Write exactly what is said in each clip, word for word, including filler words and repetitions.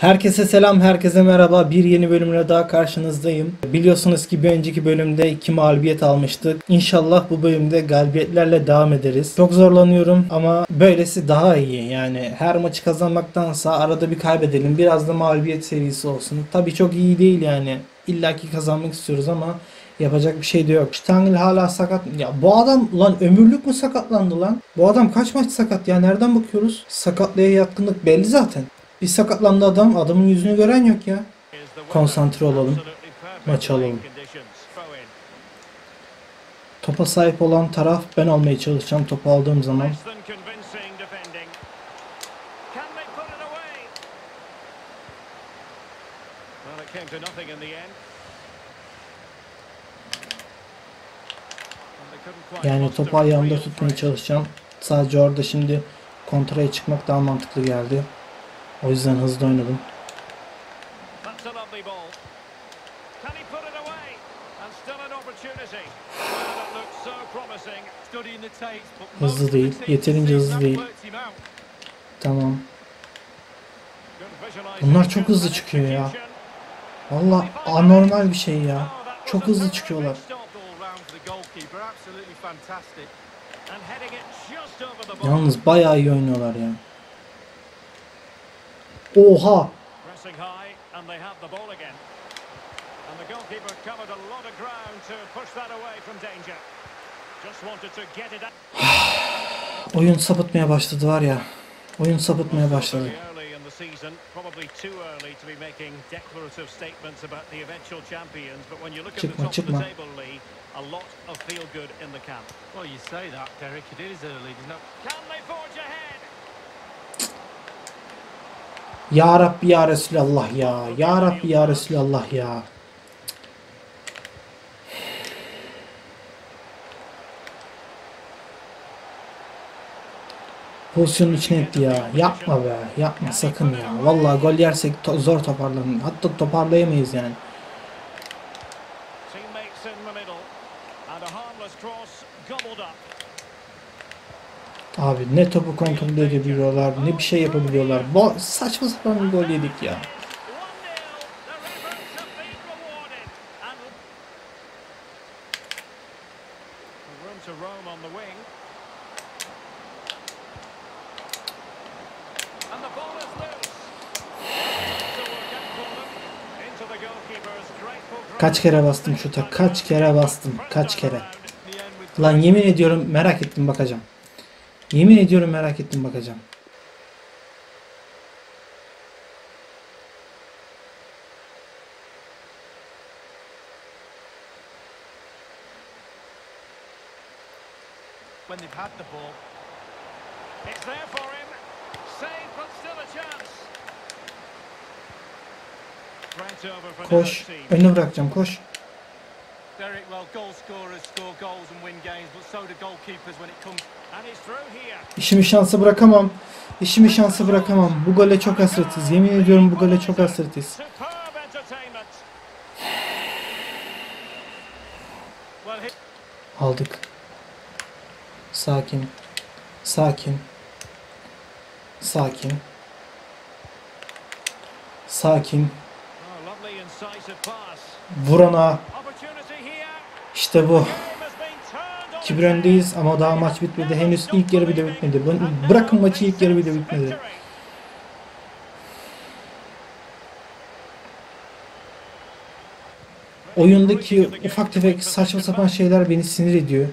Herkese selam, herkese merhaba. Bir yeni bölümle daha karşınızdayım. Biliyorsunuz ki bir önceki bölümde iki mağlubiyet almıştık. İnşallah bu bölümde galibiyetlerle devam ederiz. Çok zorlanıyorum ama böylesi daha iyi. Yani her maçı kazanmaktansa arada bir kaybedelim. Biraz da mağlubiyet serisi olsun. Tabii çok iyi değil yani. İlla ki kazanmak istiyoruz ama yapacak bir şey de yok. Stangl hala sakat. Ya bu adam lan ömürlük mü sakatlandı lan? Bu adam kaç maç sakat ya? Nereden bakıyoruz? Sakatlığa yatkınlık belli zaten. Bir sakatlandı adam. Adamın yüzünü gören yok ya. Konsantre olalım. Maçı alalım. Topa sahip olan taraf ben olmaya çalışacağım topu aldığım zaman. Yani topu ayağımda tutmaya çalışacağım. Sadece orada şimdi kontraya çıkmak daha mantıklı geldi. O yüzden hızlı oynadım. Hızlı değil. Yeterince hızlı değil. Tamam. Bunlar çok hızlı çıkıyor ya. Vallahi anormal bir şey ya. Çok hızlı çıkıyorlar. Yalnız bayağı iyi oynuyorlar ya. Oha! Oyun sapıtmaya başladı var ya. Oyun sapıtmaya başladı. Çıkma çıkma. Ya Rabbi ya Resulallah ya. Ya Rabbi ya Resulallah ya. Pozisyonun içine etti ya. Yapma be. Yapma sakın ya. Vallahi gol yersek to zor toparlanır. Hatta toparlayamayız yani. Abi ne topu kontrol edebiliyorlar, ne bir şey yapabiliyorlar. Bu saçma sapan bir gol yedik ya. Kaç kere bastım şuta, kaç kere bastım, kaç kere. Lan yemin ediyorum merak ettim bakacağım. Yemin ediyorum merak ettim bakacağım. Koş. Önüne bırakacağım. Koş. İşimi şansı bırakamam. İşimi şansı bırakamam. Bu gole çok hasretiz. Yemin ediyorum bu gole çok hasretiz. Aldık. Sakin. Sakin. Sakin. Sakin. Vurana. İşte bu. iki bir öndeyiz ama daha maç bitmedi. Henüz ilk yarı bile bitmedi. Bırakın maçı ilk yarı bile bitmedi. Oyundaki ufak tefek saçma sapan şeyler beni sinir ediyor.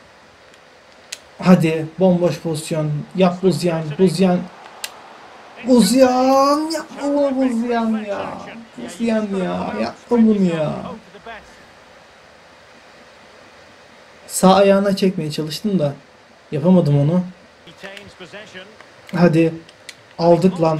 Hadi bomboş pozisyon. Yap Buzyan. Buzyan. Buzyan. Yapma bunu Buzyan ya. Buzyan ya. Yapma bunu ya. Sağ ayağına çekmeye çalıştım da yapamadım onu. Hadi. Aldık lan.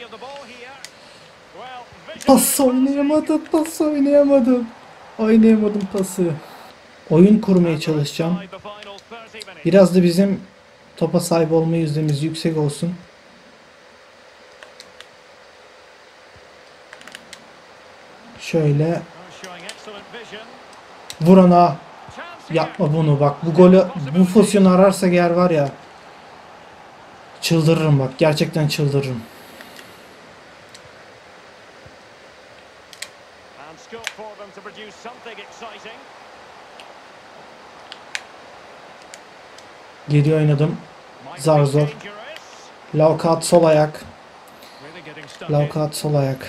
Pas oynayamadım. Pas oynayamadım. Oynayamadım pası. Oyun kurmaya çalışacağım. Biraz da bizim topa sahip olma yüzdemiz yüksek olsun. Şöyle. Vurana. Yapma bunu bak. Bu golü, bu pozisyonu ararsak eğer var ya. Çıldırırım bak. Gerçekten çıldırırım. Geri oynadım. Zar zor. Laukat sol ayak. Laukat sol ayak.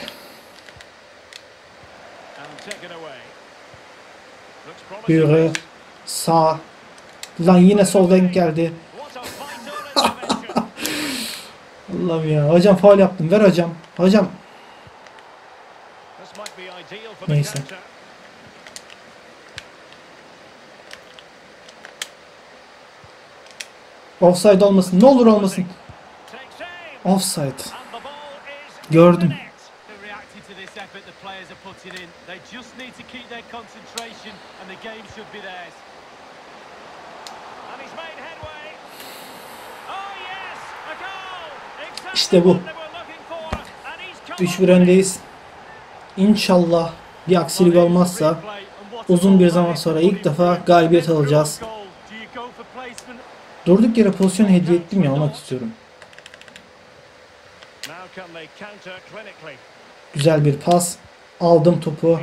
Yürü. Sağ. Lan yine sol denk geldi. Allah'ım ya. Hocam faul yaptım. Ver hocam. Hocam. Neyse. Offside olmasın. Ne olur olmasın. Offside. Gördüm. İşte bu. üç bir öndeyiz. İnşallah bir aksilik olmazsa uzun bir zaman sonra ilk defa galibiyet alacağız. Durduk yere pozisyon hediye ettim ya, almak istiyorum. Güzel bir pas. Aldım topu.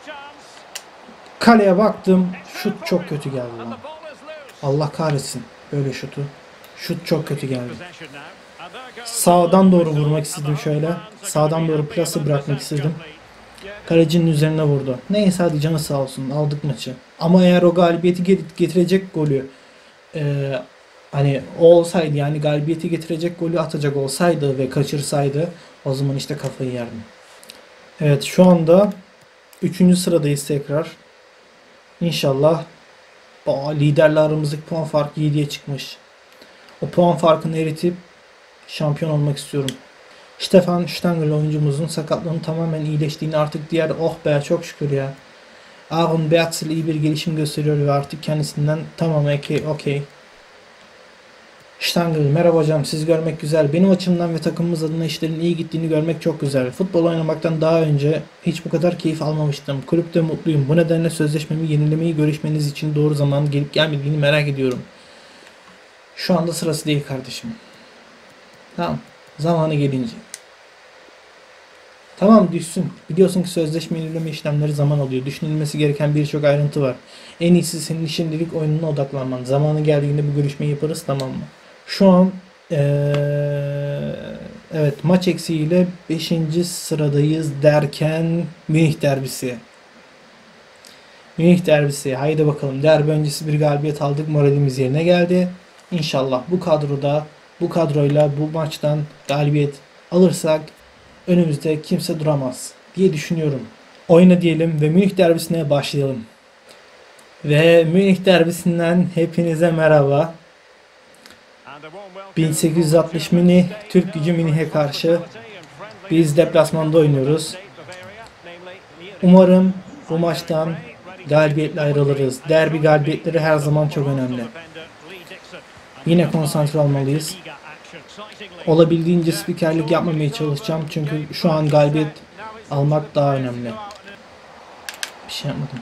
Kaleye baktım. Şut çok kötü geldi lan. Allah kahretsin böyle şutu. Şut çok kötü geldi. Sağdan doğru vurmak istedim şöyle. Sağdan doğru plası bırakmak istedim. Kalecinin üzerine vurdu. Neyse hadi canı sağ olsun. Aldık maçı. Ama eğer o galibiyeti getirecek golü e, hani o olsaydı, yani galibiyeti getirecek golü atacak olsaydı ve kaçırsaydı, o zaman işte kafayı yerdim. Evet, şu anda üçüncü sıradayız tekrar. İnşallah o liderle aramızdaki puan farkı yediye çıkmış. O puan farkını eritip şampiyon olmak istiyorum. Stefan Stangl oyuncumuzun sakatlığının tamamen iyileştiğini, artık diğer, oh be çok şükür ya. Aaron Beatsel iyi bir gelişim gösteriyor ve artık kendisinden tamam okey okey. Stangl merhaba hocam, siz görmek güzel. Benim açımdan ve takımımız adına işlerin iyi gittiğini görmek çok güzel. Futbol oynamaktan daha önce hiç bu kadar keyif almamıştım. Kulüpte mutluyum. Bu nedenle sözleşmemi yenilemeyi görüşmeniz için doğru zaman gelip gelmediğini merak ediyorum. Şu anda sırası değil kardeşim. Tamam. Zamanı gelince. Tamam düşsün. Biliyorsun ki sözleşme yenileme işlemleri zaman alıyor. Düşünülmesi gereken birçok ayrıntı var. En iyisi senin şimdilik oyununa odaklanman. Zamanı geldiğinde bu görüşmeyi yaparız, tamam mı? Şu an ee, evet, maç eksiğiyle beşinci sıradayız derken Münih derbisi. Münih derbisi. Haydi bakalım. Derbi öncesi bir galibiyet aldık. Moralimiz yerine geldi. İnşallah bu kadroda, bu kadroyla bu maçtan galibiyet alırsak önümüzde kimse duramaz diye düşünüyorum. Oyna diyelim ve Münih derbisine başlayalım. Ve Münih derbisinden hepinize merhaba. bin sekiz yüz altmış Münih, Türk Gücü Münih'e karşı biz deplasmanda oynuyoruz. Umarım bu maçtan galibiyetle ayrılırız. Derbi galibiyetleri her zaman çok önemli. Yine konsantre olmalıyız. Olabildiğince spikerlik yapmamaya çalışacağım. Çünkü şu an galibiyet almak daha önemli. Bir şey yapmadım.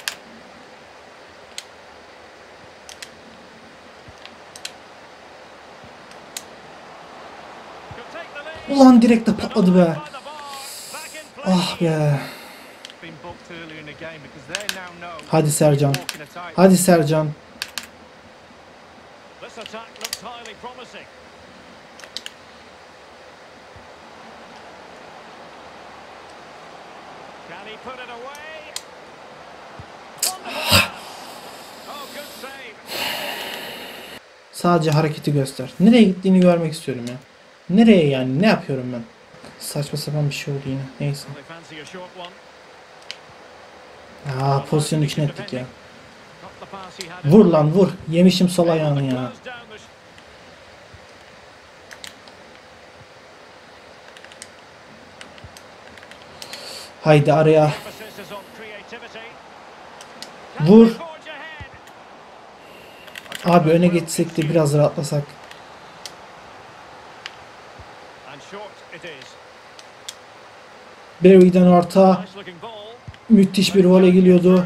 Ulan direkt de patladı be. Ah be. Hadi Sercan. Hadi Sercan. Sadece hareketi göster. Nereye gittiğini görmek istiyorum ya. Nereye yani? Ne yapıyorum ben? Saçma sapan bir şey oldu yine. Neyse. Aa, pozisyon için ettik ya. Vur lan vur. Yemişim sol ayağını ya. Haydi araya. Vur. Abi öne geçsek de biraz rahatlasak. Berry'den orta. Müthiş bir voley geliyordu.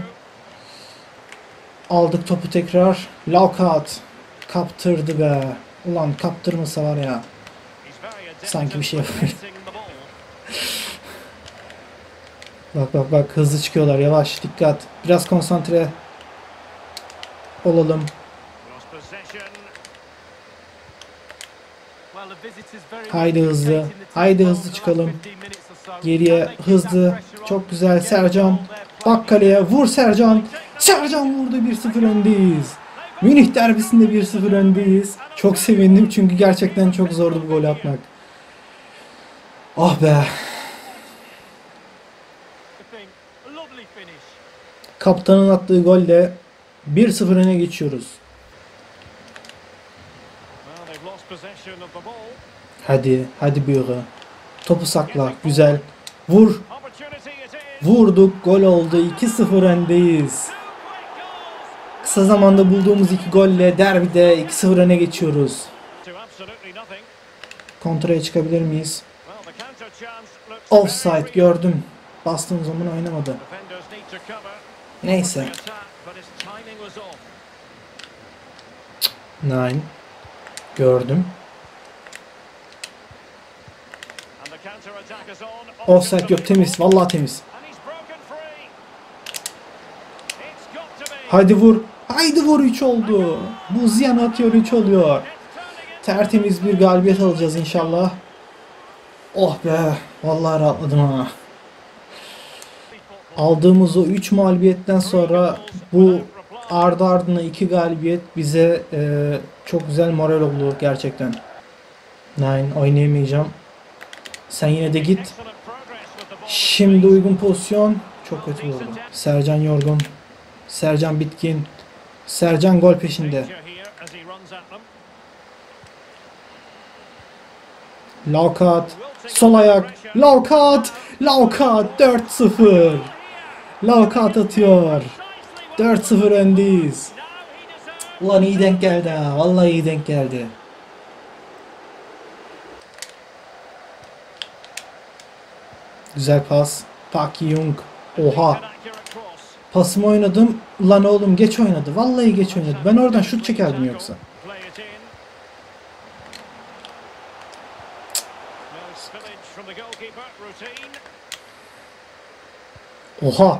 Aldık topu tekrar. Laukat. Kaptırdı be. Ulan kaptırmasa var ya. Sanki bir şey yapıyor. Bak bak bak, hızlı çıkıyorlar, yavaş, dikkat. Biraz konsantre olalım. Haydi hızlı. Haydi hızlı çıkalım. Geriye hızlı. Çok güzel Sercan. Bak kaleye, vur Sercan. Sercan vurdu, bir sıfır öndeyiz. Münih derbisinde bir sıfır öndeyiz. Çok sevindim çünkü gerçekten çok zordu bu golü atmak. Ah be. Kaptanın attığı golle bir sıfır öne geçiyoruz. Hadi, hadi Büyüğü. Topu sakla, güzel. Vur. Vurduk, gol oldu. iki sıfır öndeyiz. Kısa zamanda bulduğumuz iki golle derbide iki sıfır öne geçiyoruz. Kontraya çıkabilir miyiz? Offside gördüm. Bastığım zaman oynamadı. Neyse. Nine. Gördüm. Offside yok, temiz. Vallahi temiz. Haydi vur. Haydi vur, üç oldu. Bu Ziyan atıyor, üç oluyor. Tertemiz bir galibiyet alacağız inşallah. Oh be. Vallahi rahatladım ha. Aldığımız o üç mağlubiyetten sonra bu ardı ardına iki galibiyet bize e, çok güzel moral olur gerçekten. Nine, oynayamayacağım. Sen yine de git. Şimdi uygun pozisyon. Çok kötü oldu. Sercan yorgun. Sercan bitkin. Sercan gol peşinde. Laukat. Sol ayak. Laukat. Laukat. dört sıfır. Laukat atıyor. dört sıfır öndeyiz. Ulan iyi denk geldi ha. Vallahi iyi denk geldi. Güzel pas. Park Ji-sung. Oha. Pasımı oynadım. Lan oğlum geç oynadı. Vallahi geç oynadı. Ben oradan şut çekerdim yoksa. Oha.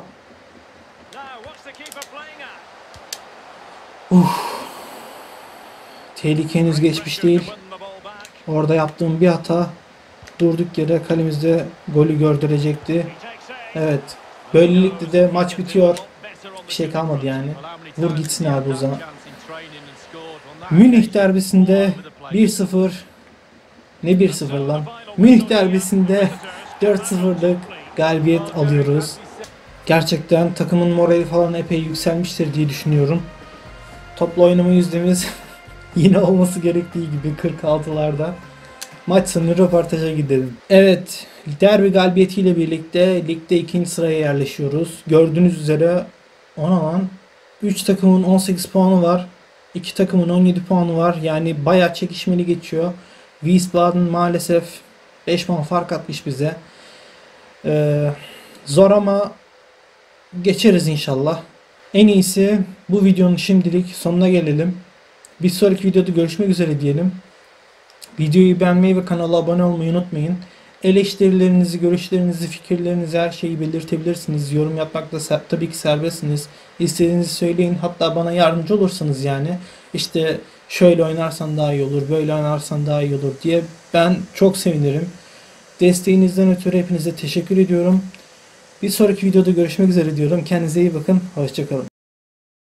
Uf. Tehlike henüz geçmiş değil. Orada yaptığım bir hata durduk yere kalemizde golü gördürecekti. Evet. Böylelikle de maç bitiyor. Bir şey kalmadı yani. Vur gitsin abi o zaman. Münih derbisinde bir sıfır. Ne bir sıfır lan? Münih derbisinde dört sıfırlık galibiyet alıyoruz. Gerçekten takımın morali falan epey yükselmiştir diye düşünüyorum. Toplu oynama yüzdemiz yine olması gerektiği gibi kırk altılarda. Maç sonu röportaja gidelim. Evet, derbi galibiyetiyle birlikte ligde ikinci sıraya yerleşiyoruz. Gördüğünüz üzere ona lan üç takımın on sekiz puanı var. iki takımın on yedi puanı var. Yani bayağı çekişmeli geçiyor. Wiesbaden maalesef beş puan fark atmış bize. Ee, zor ama geçeriz inşallah. En iyisi bu videonun şimdilik sonuna gelelim. Bir sonraki videoda görüşmek üzere diyelim. Videoyu beğenmeyi ve kanala abone olmayı unutmayın. Eleştirilerinizi, görüşlerinizi, fikirlerinizi, her şeyi belirtebilirsiniz. Yorum yapmakta tabii ki serbestsiniz. İstediğinizi söyleyin. Hatta bana yardımcı olursanız yani. İşte şöyle oynarsan daha iyi olur, böyle oynarsan daha iyi olur diye ben çok sevinirim. Desteğinizden ötürü hepinize teşekkür ediyorum. Bir sonraki videoda görüşmek üzere diyorum. Kendinize iyi bakın. Hoşça kalın.